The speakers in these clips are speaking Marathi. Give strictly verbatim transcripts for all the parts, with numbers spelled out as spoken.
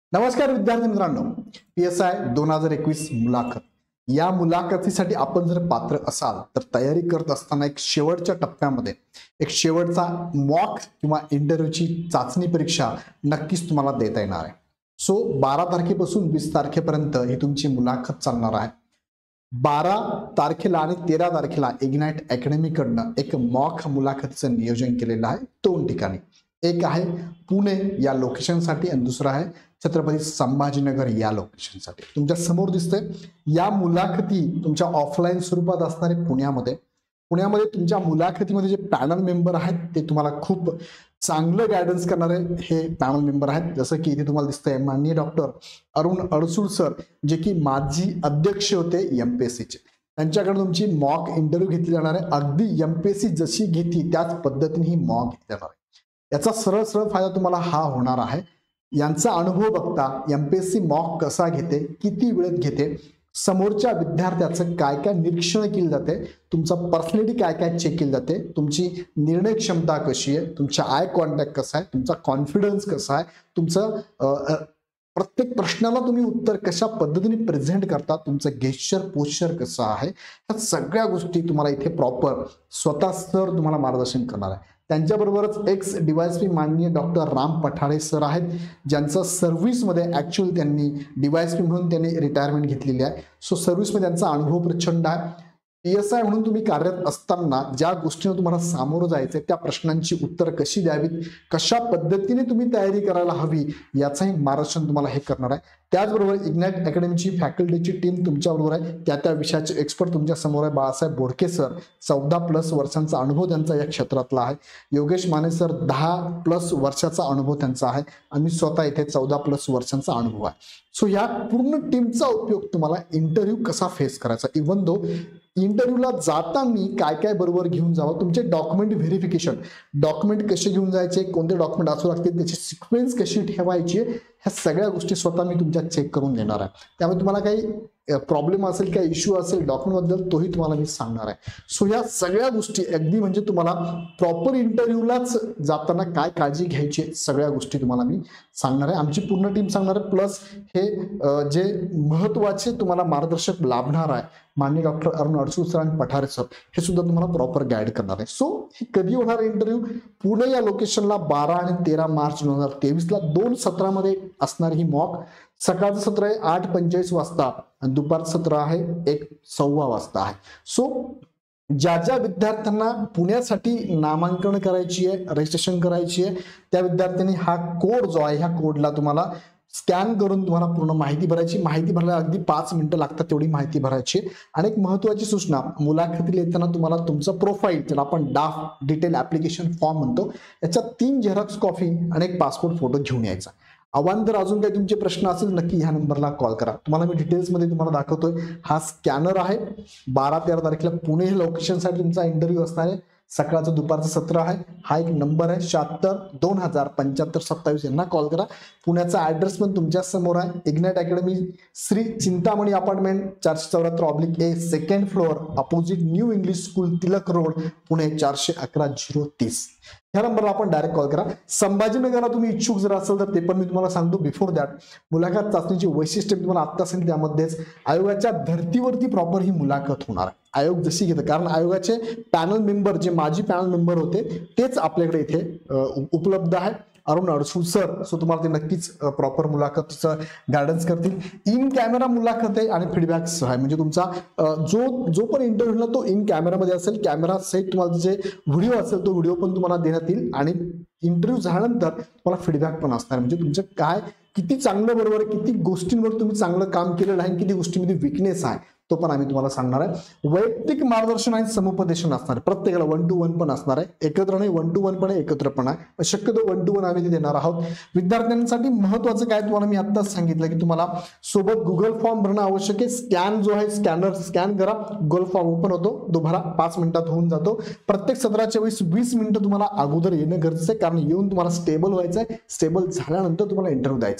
नमस्कार विद्यार्थी मित्रांनो, पी एस आय दोन हजार एकवीस मुलाखत या मुलाखतीसाठी आपण जर पात्र असाल तर तयारी करत असताना एक शेवटच्या टप्प्यामध्ये एक शेवटचा मॉक किंवा इंटरव्ह्यूची चाचणी परीक्षा नक्कीच तुम्हाला देता येणार आहे. सो बारा तारखेपासून वीस तारखेपर्यंत ही तुमची मुलाखत चालणार आहे. बारा तारखेला आणि तेरा तारखेला इग्नाइट अकॅडमी कडनं एक मॉक मुलाखतीचं नियोजन केलेलं आहे दोन ठिकाणी. एक आहे पुणे या लोकेशनसाठी आणि दुसरं आहे छत्रपती संभाजीनगर या लोकेशनसाठी. तुमच्या समोर दिसतंय या मुलाखती तुमच्या ऑफलाईन स्वरूपात असणारे पुण्यामध्ये पुण्यामध्ये तुमच्या मुलाखतीमध्ये जे पॅनल मेंबर आहेत ते तुम्हाला खूप चांगलं गायडन्स करणारे हे पॅनल मेंबर आहेत. जसं की इथे तुम्हाला दिसतंय माननीय डॉक्टर अरुण अडसूळ सर, जे की माजी अध्यक्ष होते एमपीएससीचे. त्यांच्याकडे तुमची मॉक इंटरव्ह्यू घेतली जाणार आहे. अगदी एमपीएससी जशी घेतली त्याच पद्धतीने ही मॉक घेतली जाणार आहे. याचा सरळ सरळ फायदा तुम्हाला हा होणार आहे. यांचा अनुभव बघता एमपीएससी मॉक कसा घेते, किती वेळेत घेते, समोरच्या विद्यार्थ्याचं काय काय निरीक्षण केले जाते, तुमचा पर्सनॅलिटी काय काय चेक केली जाते, तुमची निर्णय क्षमता कशी आहे, तुमचा आय कॉन्टॅक्ट कसा आहे, तुमचा कॉन्फिडन्स कसा आहे, तुमचं प्रत्येक प्रश्नाला तुम्ही उत्तर कशा पद्धतीने प्रेझेंट करता, तुमचं गेस्चर पोस्चर कसं आहे, ह्या सगळ्या गोष्टी तुम्हाला इथे प्रॉपर स्वतः सर तुम्हाला मार्गदर्शन करणार आहे. त्यांच्याबरोबरच एक्स डीवायएसपी माननीय डॉक्टर राम पठारे सर आहेत, ज्यांचं सर्व्हिसमध्ये ॲक्च्युअल त्यांनी डीवायएसपी म्हणून त्यांनी रिटायरमेंट घेतलेली आहे. सो सर्व्हिसमध्ये त्यांचा अनुभव प्रचंड आहे. पी एस आय म्हणून तुम्ही कार्यरत असताना ज्या गोष्टींना तुम्हाला सामोरं जायचं, त्या प्रश्नांची उत्तर कशी द्यावीत, कशा पद्धतीने तुम्ही तयारी करायला हवी, याचंही मार्गदर्शन तुम्हाला हे करणार आहे. त्याचबरोबर इग्नाइट अकॅडमीची फॅकल्टीची टीम तुमच्याबरोबर आहे. त्या त्या विषयाचे एक्सपर्ट तुमच्या समोर आहे. बाळासाहेब बोडके सर, चौदा प्लस वर्षांचा अनुभव त्यांचा या क्षेत्रातला आहे. योगेश माने सर, दहा प्लस वर्षाचा अनुभव त्यांचा आहे. आणि स्वतः इथे चौदा प्लस वर्षांचा अनुभव आहे. सो या पूर्ण टीमचा उपयोग तुम्हाला इंटरव्ह्यू कसा फेस करायचा, इव्हन दो इंटरव्ह्यूला जाताना काय काय बरोबर घेऊन जावं, तुमचे डॉक्युमेंट व्हेरिफिकेशन, डॉक्युमेंट कसे घेऊन जायचे, कोणते डॉक्युमेंट असू लागतील, त्याची सिक्वेन्स कशी ठेवायची, ह्या सगळ्या गोष्टी स्वतः मी तुमच्या चेक करून देणार आहे. त्यामुळे तुम्हाला काही प्रॉब्लेम असेल, काही इश्यू असेल डॉक्युमेंटबद्दल, तोही तुम्हाला मी सांगणार आहे. सो या सगळ्या गोष्टी अगदी म्हणजे तुम्हाला प्रॉपर इंटरव्ह्यूलाच जाताना काय काळजी घ्यायची, सगळ्या गोष्टी तुम्हाला मी सांगणार आहे. आमची पूर्ण टीम सांगणार आहे. प्लस हे जे महत्वाचे तुम्हाला मार्गदर्शक लाभणार आहे माननीय डॉक्टर अरुण अडसूळ सर आणि पठारे सर, हे सुद्धा तुम्हाला प्रॉपर गाईड करणार आहे. सो हे कधी होणार इंटरव्ह्यू? पुणे या लोकेशनला बारा आणि तेरा मार्च दोन हजार तेवीस ला दोन सत्रामध्ये असणारी ही मॉक. सकाळचं सत्र आहे आठ पंचेचाळीस वाजता आणि दुपारचं सत्र आहे एक सव्वा वाजता आहे. सो ज्या ज्या विद्यार्थ्यांना पुण्यासाठी नामांकन करायची आहे, रजिस्ट्रेशन करायची आहे, त्या विद्यार्थ्यांनी हा कोड जो आहे, ह्या कोडला तुम्हाला स्कॅन करून तुम्हाला पूर्ण माहिती भरायची. माहिती भरायला अगदी पाच मिनिटं लागतात, तेवढी माहिती भरायची. आणि एक महत्वाची सूचना, मुलाखतीला येताना तुम्हाला तुमचं प्रोफाईल, ज्याला आपण डाफ डिटेल ऍप्लिकेशन फॉर्म म्हणतो, याच्या तीन झेरॉक्स कॉपी आणि एक पासपोर्ट फोटो घेऊन यायचा. आव्हान जर अजून काही तुमचे प्रश्न असेल नक्की ह्या नंबरला कॉल करा. तुम्हाला मी डिटेल्समध्ये तुम्हाला दाखवतोय. हा स्कॅनर आहे. बारा तेरा तारखेला पुणे हे लोकेशनसाठी तुमचा इंटरव्ह्यू असणार आहे. सकाळचं दुपारचं सत्र आहे. हा एक नंबर आहे शहात्तर दोन हजार पंच्याहत्तर सत्तावीस, यांना कॉल करा. पुण्याचा ऍड्रेस पण तुमच्या समोर आहे. Ignite academy, Shri Chintamani apartment, चारशे चौऱ्याहत्तर oblique A, second floor, opposite new English school, Tilak road, Pune चारशे अकरा झिरो तीस. ह्या नंबरला आपण डायरेक्ट कॉल करा. संभाजीनगरला तुम्ही इच्छुक जर असेल तर ते पण मी तुम्हाला सांगतो. बिफोर दॅट, मुलाखत चाचणीची वैशिष्ट्य तुम्हाला आत्ता सांगितलं, त्यामध्येच आयोगाच्या धर्तीवरती प्रॉपर ही मुलाखत होणार आहे. आयोग जशी घेतं, कारण आयोगाचे पॅनल मेंबर, जे माजी पॅनल मेंबर होते, तेच आपल्याकडे इथे उपलब्ध आहे. अरुण अडसूळ सर, सो तुम्हाला ते नक्कीच प्रॉपर मुलाखतीचं गायडन्स करतील. इन कॅमेरा मुलाखत आहे आणि फीडबॅक्स आहे. म्हणजे तुमचा जो जो पण इंटरव्ह्यूला तो इन कॅमेरामध्ये असेल. कॅमेरा सहित तुम्हाला जे व्हिडिओ असेल तो व्हिडिओ पण तुम्हाला देण्यात येईल. आणि इंटरव्ह्यू झाल्यानंतर तुम्हाला फीडबॅक पण असणार. म्हणजे तुमचं काय, किती चांगलं बरोबर, किती गोष्टींवर तुम्ही चांगलं काम केलेलं आहे, किती गोष्टींमध्ये विकनेस आहे, तो पण आम्ही तुम्हाला सांगणार आहे. वैयक्तिक मार्गदर्शन आणि समुपदेशन असणार आहे. प्रत्येकाला वन टू वन पण असणार आहे. एकत्र नाही, वन टू वन पण आहे, एकत्र पण आहे. शक्यतो वन टू वन आम्ही ते देणार आहोत. विद्यार्थ्यांसाठी महत्वाचं काय, तुम्हाला मी आत्ताच सांगितलं की तुम्हाला सोबत गुगल फॉर्म भरणं आवश्यक आहे. स्कॅन जो आहे, स्कॅनर स्कॅन करा, गुगल फॉर्म ओपन होतो, तो भरा, पाच मिनिटात होऊन जातो. प्रत्येक सत्राच्या वेळेस वीस मिनिटं तुम्हाला अगोदर येणं गरजेचं आहे, कारण येऊन तुम्हाला स्टेबल व्हायचं आहे. स्टेबल झाल्यानंतर तुम्हाला इंटरव्ह्यू द्यायचा.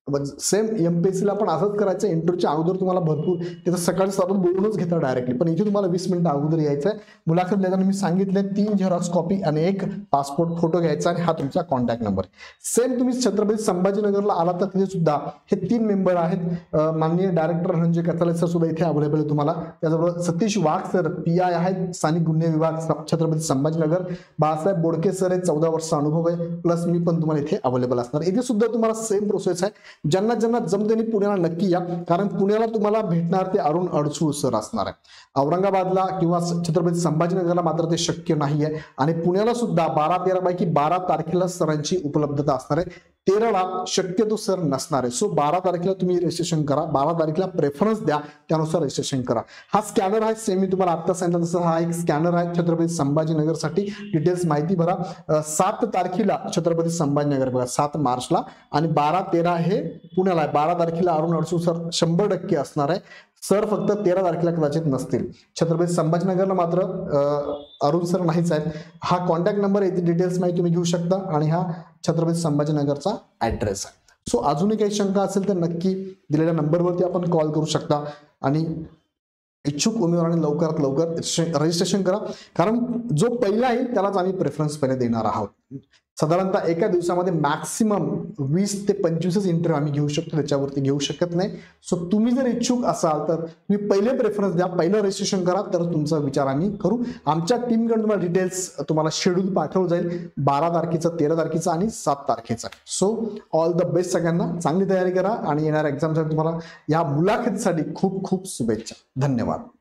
सेम एमपीएससी ला पण असंच करायचं, इंटरव्ह्यूच्या अगोदर तुम्हाला भरपूर तिथं सकाळी सातून बोलूनच घेता डायरेक्टली, पण इथे तुम्हाला वीस मिनिटं अगोदर यायचं आहे. मुलाखत देताना मी सांगितले तीन झेरॉक्स कॉपी आणि एक पासपोर्ट फोटो घ्यायचा आणि हा तुमचा कॉन्टॅक्ट नंबर. सेम तुम्ही छत्रपती संभाजीनगरला आला तर तिथे सुद्धा हे तीन मेंबर आहेत. माननीय डायरेक्टर रणजय कथाले सर सुद्धा इथे अवेलेबल आहे तुम्हाला. त्याचबरोबर Satish Wagh sir P I आहेत, स्थानिक गुन्हे विभाग छत्रपती संभाजीनगर. बाळासाहेब बोडके सर आहे, चौदा वर्ष अनुभव आहे, प्लस मी पण तुम्हाला इथे अवेलेबल असणार. इथे सुद्धा तुम्हाला सेम प्रोसेस आहे. ज्यांना ज्यांना जमते पुण्याला नक्की या, कारण पुण्याला तुम्हाला भेटणार ते अरुण अडसूळ सर असणार आहे. औरंगाबादला किंवा छत्रपती संभाजीनगरला मात्र ते शक्य नाही आहे. आणि पुण्याला सुद्धा बारा तेरा पैकी बारा तारखेला सरांची उपलब्धता असणार आहे. तेराला शक्यतो सर नसणार आहे. सो बारा तारखेला तुम्ही रजिस्ट्रेशन करा, बारा तारखेला प्रेफरन्स द्या, त्यानुसार रजिस्ट्रेशन करा. हा स्कॅनर आहे, सेम मी तुम्हाला आता सांगितलं तसं हा एक स्कॅनर आहे छत्रपती संभाजीनगरसाठी. डिटेल्स माहिती भरा. सात तारखेला छत्रपती संभाजीनगर बघा, सात मार्चला, आणि बारा तेरा हे पुण्याला आहे. बारा तारखेला अरुण अडसूळ सर शंभर टक्के असणार आहे. सर फक्त तेरा तारखेला कदाचित नसतील. छत्रपती संभाजीनगरला मात्र अरुण सर नाहीच आहेत. हा कॉन्टॅक्ट नंबर आहे, डिटेल्स माहिती तुम्ही घेऊ शकता, आणि हा छत्रपती संभाजीनगरचा ऍड्रेस आहे. सो अजूनही काही शंका असेल तर नक्की दिलेल्या नंबरवरती आपण कॉल करू शकता. आणि इच्छुक उमेदवारांनी लवकरात लवकर रजिस्ट्रेशन करा, कारण जो पहिला येईल त्यालाच आम्ही प्रेफरन्स पहिले देणार आहोत. साधारणतः एका दिवसामध्ये मॅक्सिमम वीस ते पंचवीस इंटरव्ह्यू आम्ही घेऊ शकतो, त्याच्यावरती घेऊ शकत नाही. सो तुम्ही जर इच्छुक असाल तर तुम्ही पहिले प्रेफरन्स द्या, पहिलं रजिस्ट्रेशन करा, तर तुमचा विचार आम्ही करू. आमच्या टीमकडून तुम्हाला डिटेल्स तुम्हाला शेड्यूल पाठवलं जाईल, बारा तारखेचं, तेरा तारखेचं आणि सात तारखेचं. सो ऑल द बेस्ट सगळ्यांना, चांगली तयारी करा आणि येणाऱ्या एक्झामसाठी तुम्हाला या मुलाखतीसाठी खूप खूप शुभेच्छा. धन्यवाद.